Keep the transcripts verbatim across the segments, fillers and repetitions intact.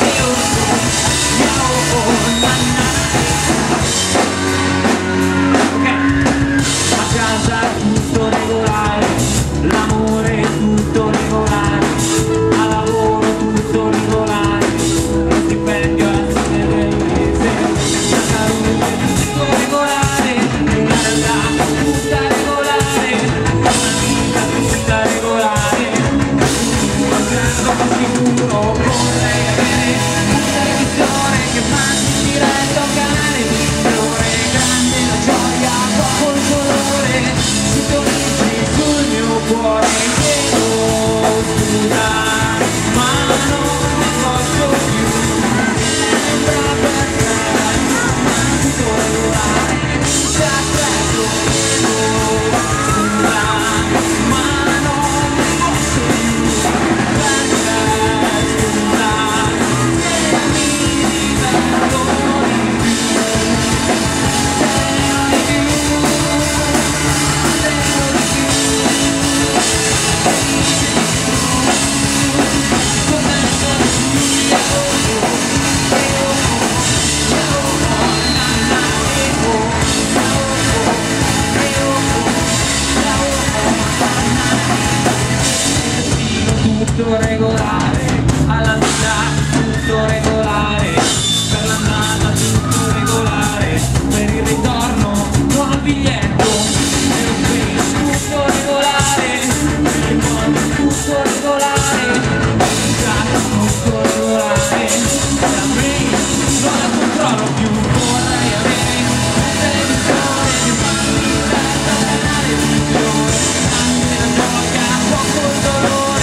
tutto regolare, alla vita tutto regolare, per l'andata tutto regolare, per il ritorno non ho biglietto, per il qui tutto regolare, per il mondo tutto regolare, per il giacca tutto regolare, da me non la controllo più, vorrei avere un televisore che fa diretta al canale visione, anche la gioia, poco il dolore,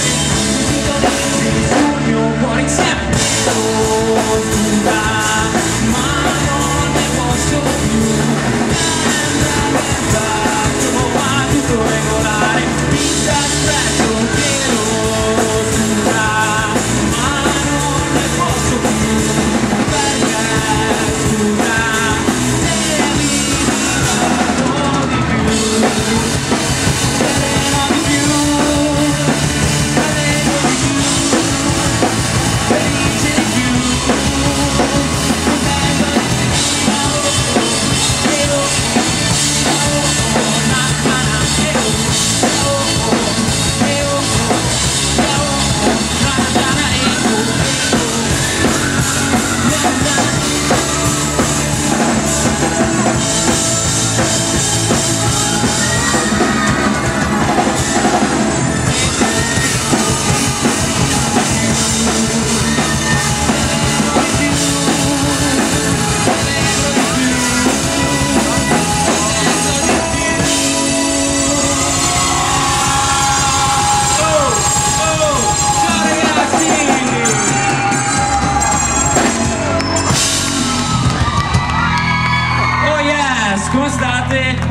sul mio cuore insieme oh, scusa, ma non ne posso più ma tutto regolare pizza espresso vero scusa, ma non ne posso più perché scusa devi dirlo di più dirlo di più come state?